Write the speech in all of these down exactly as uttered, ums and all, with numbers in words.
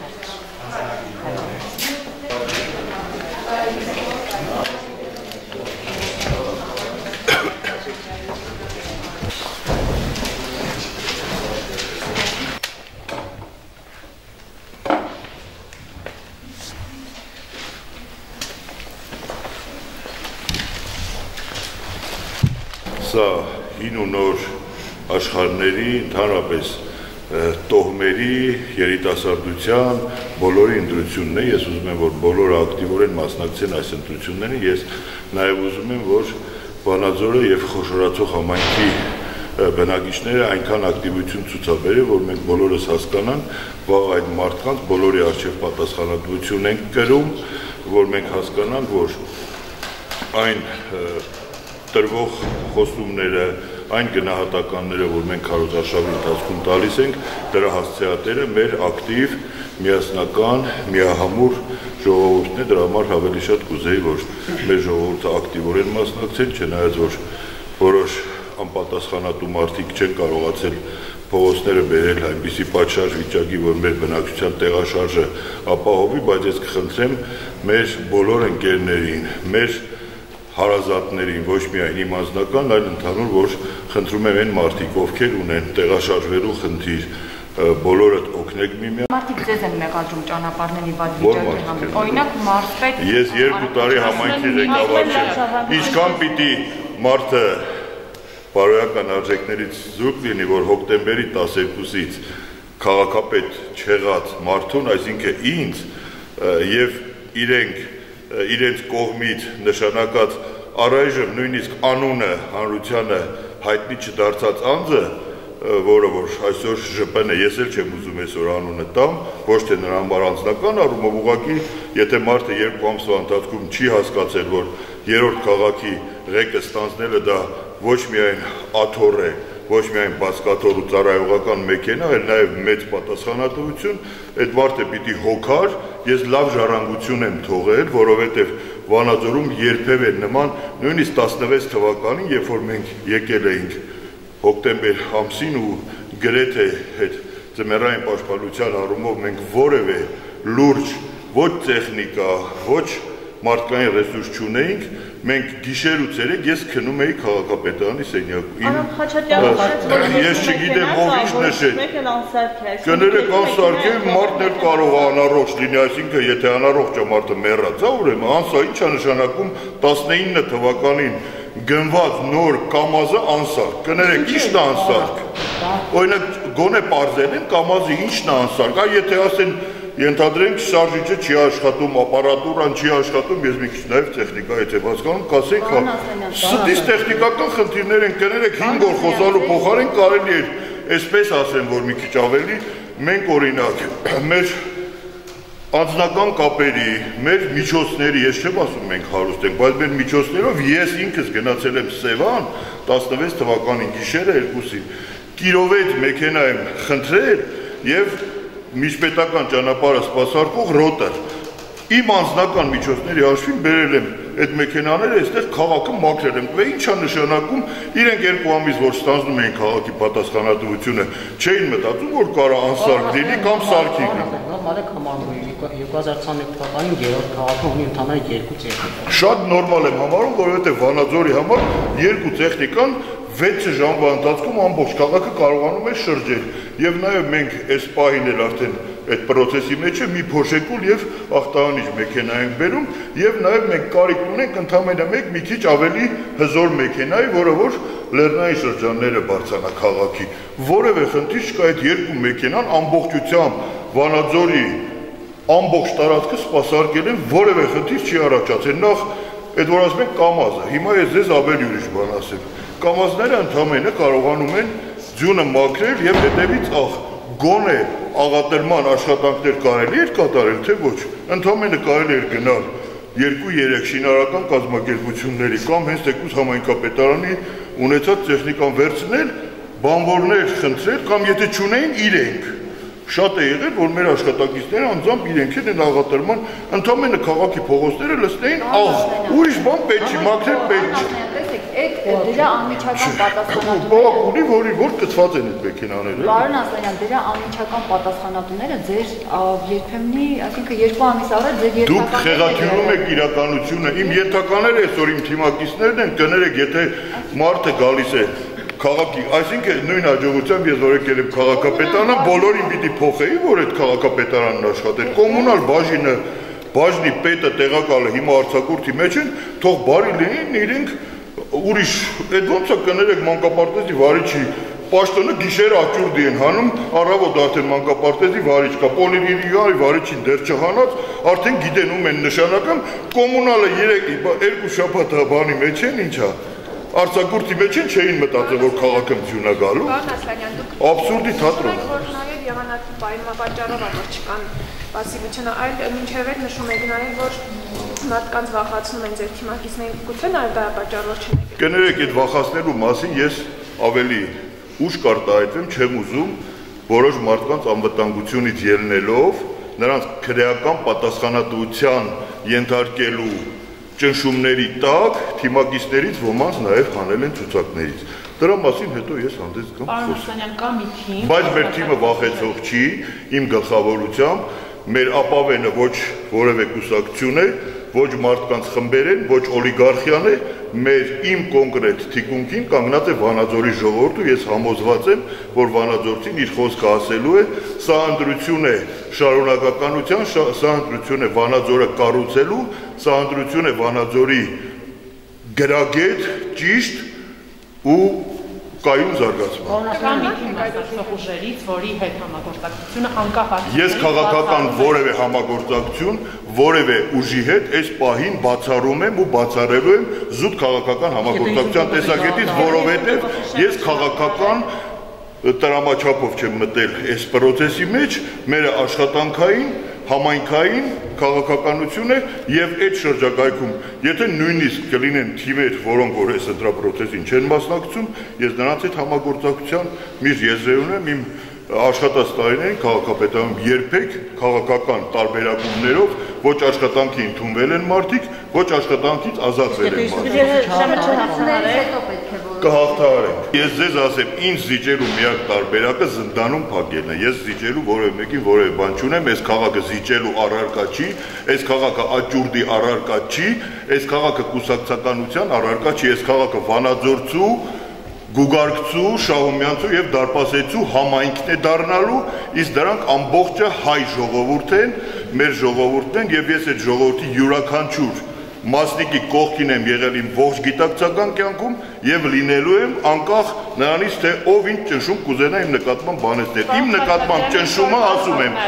Սա հին ու նոր աշխարհների, ընդհանրապես տոհմերի, երիտասարդության բոլորի ընտրությունն է, ես ուզում եմ, որ բոլորը ակտիվորեն մասնակցեն այս ընտրություններին, ես նաև ուզում եմ, որ Վանաձորը և խոշորացող համայնքի բնակիչները այնքան ակտիվություն ցուցաբերեն, որ մենք բոլորս հասկանանք, վաղ այդ մարդկանց բոլորի առջև պատասխանատվություն ենք կրում, որ մենք հասկանանք, որ այն տրվող խոստումները, այն գնահատականները, որ մենք քարոզարշավի ընթացքում տալիս ենք, դրա հասցեատերը մեր ակտիվ, միասնական, միահամուռ ժողովուրդն է, դրա համար ավելի շատ կուզեի, որ մեր ժողովուրդը ակտիվորեն մասնակցեն, չնայած որ որոշ անպատասխանատու մարդիկ չեն կարողացել փողոցները բերել այնպիսի պատշաճ վիճակի, որ մեր բնակչության տեղաշարժը ապահովի, բայց ես կխնդրեմ մեր բոլոր ընկերներին, մեր հարազատներին, ոչ միայն իմ անձնական, այլ ընդհանուր, որ խնդրում եմ այն մարդիկ, ովքեր ունեն տեղաշարժվելու խնդիր, բոլորդ օգնեք միմյանց։ Մարդիկ ձեզ են մեղադրում ճանապարհների վատ վիճակի համար։ Օրինակ մարզպետ։ Ես երկու տարի համայնքի ղեկավար եմ։ Ինչքան պիտի մարդը բարոյական արժեքներից զուրկ լինի, որ հոկտեմբերի տասներկուսից քաղաքապետ չեղած մարդուն, այսինքն ինձ եւ իրենք իրենց կողմից նշանակած առայժմ նույնիսկ անունը հանրությանը հայտնի չդարձած անձը, որը որ այսօր ԺՊ-ն է, ես էլ չեմ ուզում այսօր անունը տամ, ոչ թե նրա համար անձնական առումով, ուղղակի եթե մարդը երկու ամսվա ընթացքում չի հասկացել, որ երրորդ քաղաքի ղեկը ստանձնելը դա ոչ միայն աթոռ է, ոչ միայն բազկաթոռ ու ծառայողական մեքենա, այլ նաև մեծ պատասխանատվություն, այդ մարդը պիտի հոգար, ես լավ ժառանգություն եմ թողել, որովհետև Վանաձորում երբևէ նման, նույնիսկ տասնվեց թվականին, երբ որ մենք եկել էինք հոկտեմբեր ամսին ու գրեթե այդ ձմեռային պաշտպանության առումով մենք որևէ լուրջ ոչ տեխնիկա, ոչ մարդկային ռեսուրս չունեինք, մենք գիշեր ու ցերեկ ես քնում էի քաղաքապետարանի սենյակում։ Ես չգիտեմ ով ինչ նշել։ Կներեք անսարքել, մարդն էլ կարող է անառողջ լինի, այսինքն եթե անառողջ է մարդը մեռած, ուրեմն անսա ինչ է նշանակում տասնինը թվականին գնված նոր կամազը անսարք։ Կներեք ի՞նչն է անսարք։ Օրինակ գոնե պարզել են կամազը ի՞նչն է անսարք, այ եթե ասեն ենթադրենք շարժիչը չի աշխատում, ապարատուրան չի աշխատում, ես մի քիչ նաև տեխնիկա եթե հասկանում, կասենք, ստից տեխնիկական խնդիրներ են, կներեք հինգ օր խոսալու փոխարեն կարելի էր այսպես ասեմ, որ մի քիչ ավելի մենք օրինակ մեր անձնական կապերի, մեր միջոցների, ես չեմ ասում մենք հարուստ ենք, բայց մեր միջոցներով ես ինքս գնացել եմ Սևան տասնվեց թվականին գիշերը երկուսին, կիրովետ մեքենա եմ խնդրել և միջպետական ճանապարհը սպասարկող ռոտար։ Իմ անձնական միջոցների հաշվին բերել եմ այդ մեքենաները, այստեղ քաղաքը մաքրել եմ։ Ինչ է նշանակում, իրենք երկու ամիս որ ստանձնում էին քաղաքի պատասխանատվությունը, չէին մտածում, որ կարա անսարք լինի կամ սարքի լինի։ Նորմալ է համարվում, երկու հազար տասնյոթ թվականին երրորդ քաղաքը ունի ընդհանրապես երկու տեխնիկա։ Շատ նորմալ եմ համարում, որովհետև Վանաձորի համար երկու տեխնիկան վեց ժամվա ընթացքում ամբողջ քաղաքը կարողանում է շրջել եւ նաեւ մենք այս պահին էլ արդեն այդ process-ի մեջ է մի փոշեկուլ եւ ախտահանիչ մեքենա ենք բերում եւ նաեւ մենք կարիք ունենք ընդամենը մեկ մի քիչ ավելի հզոր մեքենայի, որը որ լեռնային շրջանները բարձրանա քաղաքի։ Որևէ խնդիր չկա, այդ երկու մեքենան ամբողջությամբ Վանաձորի ամբողջ տարածքը սպասարկել են, որևէ խնդիր չի առաջացել։ Նախ այդ որ ասում ենք կամազը, հիմա ես ձեզ ավելի ուրիշ բան ասեմ։ Կամազները ընդամենը կարողանում են ձյունը մաքրել եւ հետեւից ախ գոնե աղատրման աշխատանքներ կարելի էր կատարել, թե ոչ։ Ընդամենը կարելի էր գնալ երկու-երեք շինարարական կազմակերպությունների կամ հենց թեկուզ համայնքապետարանի ունեցած տեխնիկան վերցնել, բանվորներ խնդրել կամ եթե չունեին իրենք։ Շատ է եղել, որ մեր աշխատակիցները անձամբ իրենք են աղատրման, ընդամենը քաղաքի փողոցները լցնեին աղ, ուրիշ բան պետք չի, մաքրել պետք չի։ այդ դրա անմիջական պատասխանատուները Բակ ունի, որի որ կցված են այդ մեքենաները։ Պարոն Ասլանյան, դրա անմիջական պատասխանատուները ձեր երբեմնի, այսինքն երկու ամիս առաջ ձեր Դուք երթականները խեղաթյուրում եք իրականությունը։ Իմ երթականները այսօր իմ թիմակիցներն են, կներեք, եթե մարդը գալիս է քաղաքի, այսինքն նույն հաջողությամբ ես որ եկել եմ քաղաքապետարանը, բոլորին պիտի փոխեի, որ այդ քաղաքապետարանն աշխատեր։ Կոմունալ բաժինը, բաժնի պետը տեղակալը հիմա արձակուրդի մեջ են, թող բարի լինին, իրենք ուրիշ, այդ ոնց է կներեք մանկապարտեզի վարիչի պաշտոնը գիշերը աճուրդի են հանում, առավոտ արդեն մանկապարտեզի վարիչ կա, պոլիվիրիալի վարիչին դեռ չհանած, արդեն գիտեն ում են նշանակում, կոմունալը երկու շաբաթ բանի մեջ են, ինչա Արձակուրդի մեջ են չէին մտածել, որ քաղաքացիություն է գալու։ Պարոն Ասլանյան, դուք Աբսուրդի թատրոն է։ Որ նաև եղանակի պատճառով որ չկան պասիվությունը, այլ մինչև էլ նշում եք նաև, որ մարդկանց վախացնում են ձեր թիմակիցներին, գուցե նաև դա պատճառով չեն եկել։ Կներեք, այդ վախացնելու մասին ես ավելի ուշ կարտահայտվեմ, չեմ ուզում որոշ մարդկանց անվտանգությունից ելնելով, նրանց քրեական պատասխանատվության ենթարկելու ճնշումների տակ թիմակիցներից ոմանց նաև հանել են ցուցակներից։ Դրա մասին հետո ես հանդես գամ Պարոն Ասլանյան, կա մի թիմ, բայց մեր թիմը վախեցող չի, իմ գլխավորությամբ, մեր ապավենը ոչ որևէ կուսակցություն է, ոչ մարդկանց խմբեր են, ոչ օլիգարխիան է, մեր իմ կոնկրետ թիկունքին կանգնած է Վանաձորի ժողովուրդը, ես համոզված եմ, որ Վանաձորցին իր խոսքը ասելու է, սա ընտրություն է շարունակականության, սա ընտրություն է Վանաձորը կառուցելու, սա ընտրություն է Վանաձորի գրագետ, ճիշտ ու կայուն զարգացման։ կա մի թիմ մասնակցող ուժերից, որի հետ համագործակցությունը անկախ է։ Ես քաղաքական որևէ համագործակցություն, որևէ ուժի հետ այս պահին բացառում եմ ու բացառելու եմ զուտ քաղաքական համագործակցության տեսակետից, որովհետև ես քաղաքական տրամաչափով չեմ մտել այս process-ի մեջ, մեր աշխատանքային, համայնքային քաղաքականություն է եւ այդ շրջակայքում, եթե նույնիսկ կլինեն թիմեր, որոնք որ այս դրա process-ին չեն մասնակցում, ես նրանց հետ համագործակցության միշտ եզրեր ունեմ, իմ աշխատած տարիներին քաղաքապետարանում երբեք քաղաքական տարբերակումներով ոչ աշխատանքի ընդունվել են մարդիկ, ոչ աշխատանքից ազատվել են մարդիկ։ Կհաղթահարենք։ Ես ձեզ ասեմ, ինձ զիջելու միակ տարբերակը զնդանում փակելն է։ Ես զիջելու որևէ մեկին որևէ բան չունեմ, այս քաղաքը զիջելու առարկա չի, այս քաղաքը աճուրդի առարկա չի, այս քաղաքը կուսակցականության առարկա չի, այս քաղաքը Վանաձորցու, Գուգարկցու, Շահումյանցու եւ Դարպասեցու համայնքն է դառնալու, իսկ դրանք ամբողջը հայ ժողովուրդ են, մեր ժողովուրդն են եւ ես այդ ժողովրդի յուրաքանչյուր մասնիկի կողքին եմ եղել իմ ողջ գիտակցական կյանքում եւ լինելու եմ անկախ նրանից թե ով ինչ ճնշում կուզենա իմ նկատմամբ բանեցնել։ Իմ նկատմամբ ճնշումը ասում եմ։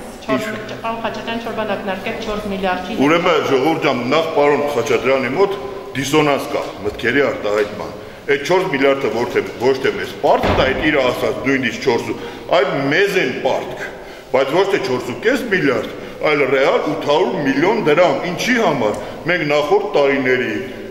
Պարոն Խաչատրյան, չորբան ակնարկել չորս միլիարդի։ Ուրեմն ժողովուրդ ջան, նախ պարոն Խաչատրյանի մոտ դիսոնանս կա մտքերի արտահայտման։ Այդ չորս միլիարդը ոչ թե մեզ պարտք է, այդ իր ասած նույնիսկ չորս, այլ մեզ են պարտք, բայց ոչ թե չորս ու կես միլիարդ, այլ ռեալ ութ հարյուր միլիոն դրամ, ինչի համար, մենք նախորդ տարիների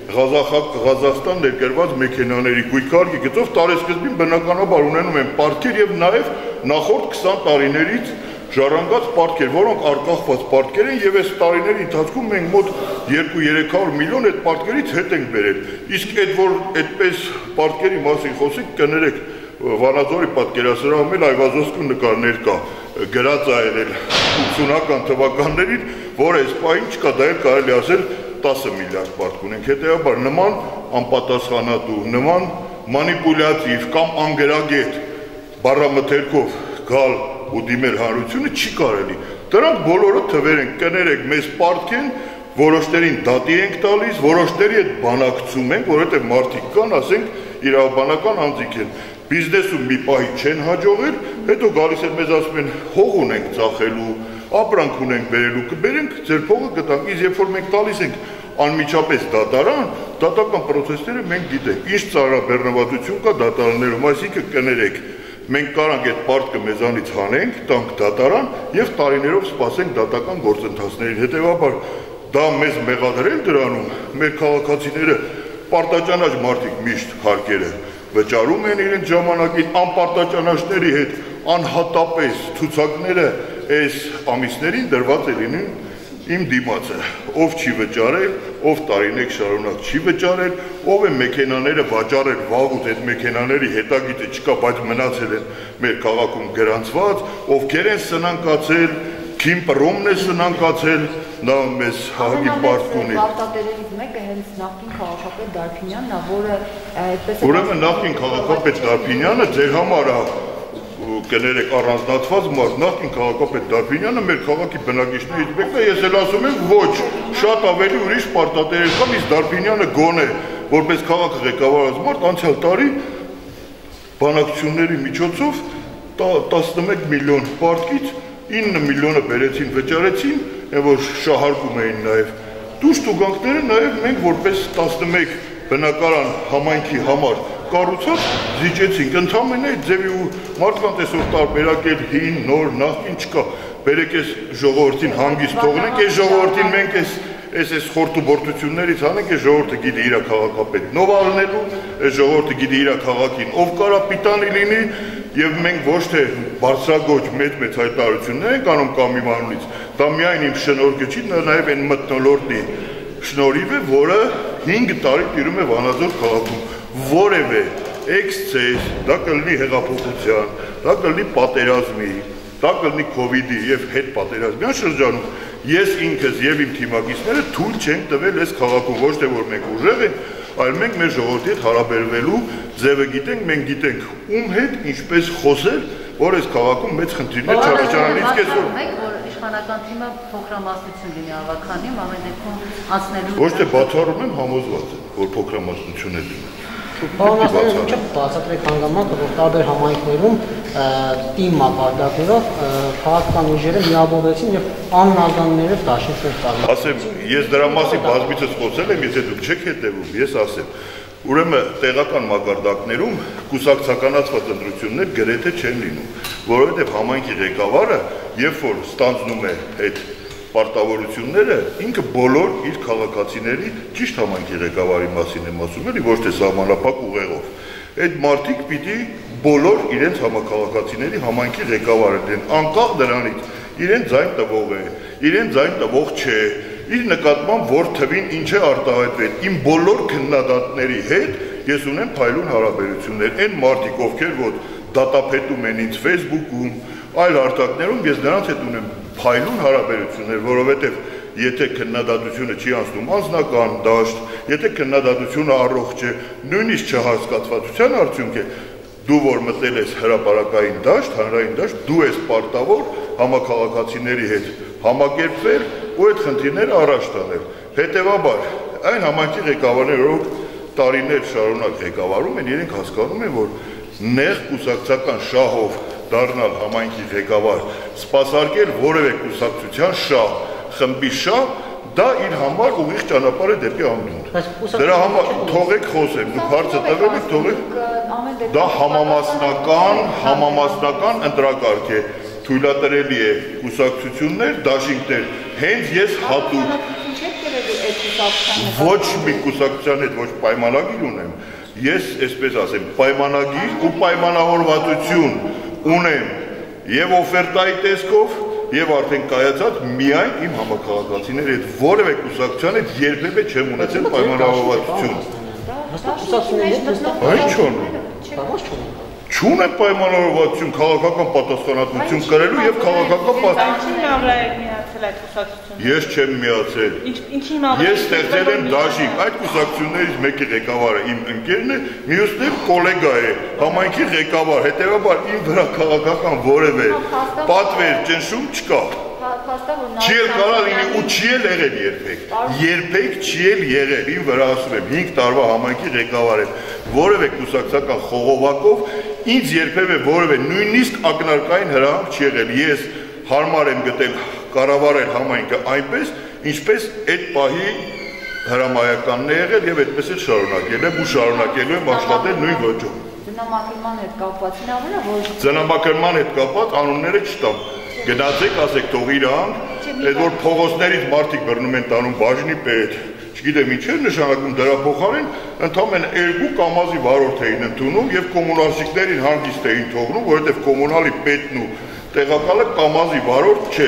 Ղազախստան ներկրված մեքենաների գույքարկի գծով տարեսկզբին բնականաբար ունենում են պարտքեր եւ նաեւ նախորդ քսան տարիներից ժառանգած պարտքեր, որոնք արկախված պարտքեր են եւ այս տարիների ընթացքում մենք մոտ երկու երեք հարյուր միլիոն այդ պարտքերից հետ ենք բերել։ Իսկ այդ որ այդպես պարտքերի մասին խոսենք, կներեք Վանաձորի պատկերասրահում էլ Այվազովսկու նկարներ կա, գրած է էլ ութսունական թվականներին, որ այս պահին չկա, դա էլ կարելի ասել տասը միլիարդ պարտք ունենք։ Հետեւաբար նման անպատասխանատու, նման մանիպուլյատիվ կամ անգրագետ բառամթերքով գալ ու դիմել հանրությունը չի կարելի։ Դրանք բոլորը թվեր են, կներեք, մեզ պարտք են, որոշներին դատի ենք տալիս, որոշների հետ բանակցում ենք, որովհետև մարդիկ կան, ասենք, իրավաբանական անձիկ են։ Բիզնեսում մի պահի չեն հաջողել, հետո գալիս են մեզ ասում են հող ունենք ծախելու, ապրանք ունենք բերելու, կբերենք, ձեր փողը կտանք, իսկ երբ որ մենք տալիս ենք անմիջապես դատարան, դատական process-ները մենք գիտենք, ինչ ծառաբեռնվածություն կա դատարաններում, այսինքն կներեք, մենք կարանք այդ պարտքը մեզանից հանենք, տանք դատարան եւ տարիներով սպասենք դատական գործընթացներին։ Հետեւաբար դա մեզ մեղադրել դրանում, մեր քաղաքացիները պարտաճանաչ մարդիկ միշտ հարկերը վճարում են իրենց ժամանակին, անպարտաճանաչների հետ անհատապես ցուցակները այս ամիսներին դրված է լինում իմ դիմացը, ով չի վճարել, ով տարիներ շարունակ չի վճարել, ով է մեքենաները վաճառել վաղուց այդ մեքենաների հետագիծը չկա, բայց մնացել են մեր քաղաքում գրանցված, ովքեր են սնանկացել, Քիմպրոմն է սնանկացել, նա մեզ հաղի պարտ ունի։ Պարտատերերից մեկը հենց նախկին քաղաքապետ Դարփինյանն է, որը այդպես է։ Ուրեմն նախկին քաղաքապետ Դարփինյանը ձեր համար է կներեք առանձնացված մարդ, նախկին քաղաքապետ Դարփինյանը մեր քաղաքի բնակիչներից մեկն է, ես էլ ասում եմ ոչ, շատ ավելի ուրիշ պարտատերեր կան, իսկ Դարփինյանը գոնե, որպես քաղաքը ղեկավարած մարդ, անցյալ տարի բանակցությունների միջոցով տասնմեկ միլիոն պարտքից ինը միլիոնը բերեցին, վճարեցին, որ շահարկում էին նաև դուրս տուգանքները, նաև մենք որպես տասնմեկ բնակարան համայնքի համար կառուցած զիջեցինք, ընդամենը այդ ձևի ու մարդկանց այսօր տարբերակել հին, նոր, նախկին չկա, բերեք այս ժողովրդին հանգիստ թողնենք, այս ժողովրդին մենք այս Այս այս խորտուբորտություններից անենք, այս ժողովուրդը գիտի իր քաղաքապետն ով ալնելու, այս ժողովուրդը գիտի իր քաղաքին ով կարա պիտանի լինի, եւ մենք ոչ թե բարձրագույն մեծ-մեծ հայտարարություններ ենք անում կամ իմանունից, դա միայն իմ շնորհքը չի, նա նաեւ այն մթնոլորտի շնորհիվ է, որը հինգ տարի տիրում է Վանաձոր քաղաքում, որևէ էքսցես, դա կլինի հեղափոխության, դա կլինի պատերազմի, դա կլինի քովիդի եւ հետ պատերազմյան շրջանում Ես ինքս եւ իմ թիմակիցները թույլ չենք տվել այս քաղաքում, ոչ թե որ մենք ուժեղ ենք, այլ մենք մեր ժողովրդի հետ հարաբերվելու ձևը գիտենք, մենք գիտենք ում հետ ինչպես խոսել, որ այս քաղաքում մեծ խնդիրներ չառաջանան, իսկ այսօր մեկ որ իշխանական թիմը փոքրամասնություն լինի ավականիում, ամեն դեպքում անցնելու Ոչ թե բացառում եմ, համոզված եմ, որ փոքրամասնություն է լինում։ Բանասները ինչ բացատրեք հանգամանքը, որ տարբեր համայնքներում թիմ մակարդակներով քաղաքական ուժերը միավորվեցին եւ աննազանները դաշինքներ տալու։ Ասեմ, ես դրա մասին բազմիցս խոսել եմ, եթե դուք չեք հետևում, ես ասեմ։ Ուրեմն տեղական մակարդակներում կուսակցականացված ընտրություններ գրեթե չեն լինում, որովհետեւ համայնքի ղեկավարը, երբ որ ստանձնում է այդ պարտավորությունները, ինքը բոլոր իր քաղաքացիների ճիշտ համայնքի ղեկավարի մասին եմ ասում, էլի ոչ թե սահմանափակ ուղեղով։ Այդ մարդիկ պիտի բոլոր իրենց համակարգացիների համայնքի ղեկավարը դեն, անկախ դրանից, իրեն ձայն տվող է, իրեն ձայն տվող չէ, իր նկատմամբ որ թվին ինչ է արտահայտվել։ Իմ բոլոր քննադատների հետ ես ունեմ փայլուն հարաբերություններ։ Այն մարդիկ, ովքեր որ դատապետում են ինձ Facebook-ում, այլ արտակներում ես նրանց հետ ունեմ փայլուն հարաբերություններ, որովհետև եթե քննադատությունը չի անցնում անձնական դաշտ, եթե քննադատությունը առողջ է, նույնիսկ չհասկացվածության արդյունք է, դու որ մտել ես հրապարակային դաշտ, հանրային դաշտ, դու ես պարտավոր համակարգացիների հետ համակերպվել ու այդ խնդիրները առաջ տանել։ Հետևաբար, այն համայնքի ղեկավարները, որ տարիներ շարունակ ղեկավարում են, իրենք հասկանում են, որ նեղ կուսակցական շահով դառնալ համայնքի ղեկավար, սպասարկել որևէ կուսակցության շահ, խմբի շահ, դա իր համար ուղիղ ճանապարհ է դեպի անդունդ։ Դրա համար թողեք խոսեմ, դուք հարցը տվել եք, թողեք։ Դա համամասնական, համամասնական ընտրակարգ է, թույլատրելի է կուսակցություններ, դաշինքներ, հենց ես հատուկ ոչ մի կուսակցության հետ ոչ պայմանագիր ունեմ, ես այսպես ասեմ, պայմանագիր ու պայմանավորվածություն ունեմ եւ օֆերտայի տեսքով եւ արդեն կայացած միայն իմ համակարգացիների հետ որևէ կուսակցության հետ երբևէ չեմ ունեցել պայմանավորվածություն։ Այո, չունեմ պայմանավորվածություն քաղաքական պատասխանատվություն կրելու եւ քաղաքական պատասխանատվություն։ Ես չեմ միացել։ Ես ստեղծել եմ դաշինք, այդ կուսակցություններից մեկի ղեկավարը իմ ընկերն է, մյուսն էլ գոլեգա է, համայնքի ղեկավար, հետեւաբար իմ վրա քաղաքական որևէ պատվեր, ճնշում չկա։ Չի էլ կարա լինի ու չի էլ եղել երբեք։ Երբեք չի էլ եղել, իմ վրա ասում եմ, հինգ տարվա համայնքի ղեկավար եմ, որևէ կուսակցական խողովակով ինձ երբևէ որևէ նույնիսկ ակնարկային հրահանգ չի եղել։ Ես հարմար եմ գտել կառավարել համայնքը այնպես, ինչպես այդ պահի հրամայականն է եղել եւ այդպես էլ շարունակել եմ ու շարունակելու եմ աշխատել նույն ոճով։ Ձնամակերման հետ կապված հնարավոր է, որ Ձնամակերման հետ կապված անունները չտամ։ Գնացեք, ասեք թող իրանք, այդ որ փողոցներից մարդիկ բռնում են տանում բաժնի պետ, չգիտեմ ինչ է նշանակում դրա փոխարեն, ընդամենը երկու կամազի վարորդ էին ընդունում եւ կոմունալցիքներին հանգիստ էին թողնում, որովհետեւ կոմունալի պետն ու տեղակալը կամազի վարորդ չեն։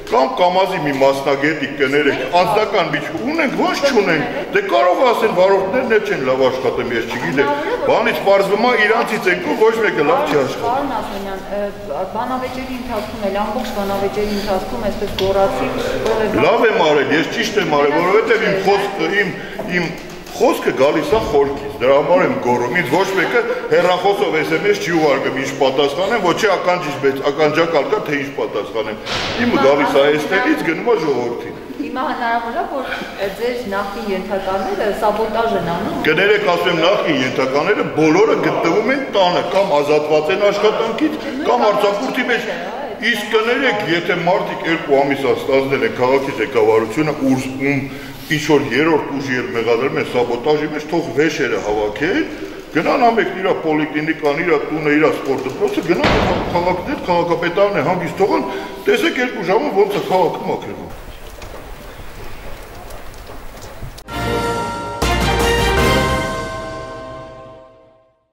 կամ կամազի մի մասնագետի կներեք, անձնական միջ ունենք, ոչ չունենք, դե կարող ասեն վարորդներն էլ չեն լավ աշխատում, ես չգիտեմ, բանից պարզվում է իրանցից ենք ու ոչ մեկը լավ չի աշխատում։ Պարոն Ասլանյան, բանավեճերի ընթացքում էլ ամբողջ բանավեճերի ընթացքում այսպես գոռացի, որ Լավ եմ արել, ես ճիշտ եմ արել, որովհետև իմ խոսքը իմ իմ խոսքը գալիս է խորքից, դրա համար եմ գոռում, ինձ ոչ մեկը հեռախոսով էս էմ էս չի ուղարկում, ինչ պատասխանեմ, ոչ ականջից, բայց ականջակալ կա, թե ինչ պատասխանեմ։ Իմը գալիս է այստեղից, գնում է ժողովրդին։ Հիմա հնարավոր է, որ ձեր նախկին ենթականները սաբոտաժ են անում։ Կներեք, ասում եմ, նախկին ենթականները բոլորը գտնվում են տանը, կամ ազատված են աշխատանքից, կամ արձակուրդի մեջ։ Իսկ կներեք, եթե մարդիկ երկու ամիս ստացնել են քաղաքի ղեկավարությունը, ում ինչ-որ երրորդ ուժի էլ մեղադրում են սաբոտաժի մեջ, թող վեշերը հավաքեն, գնան ամենքն իրա պոլիկլինիկան, իրա տունը, իրա սպորտ դպրոցը, գնան քաղաքներ, քաղաքապետարն է հանգիստ թողան, տեսեք երկու ժամը ոնց է քաղաքը մաքրվում։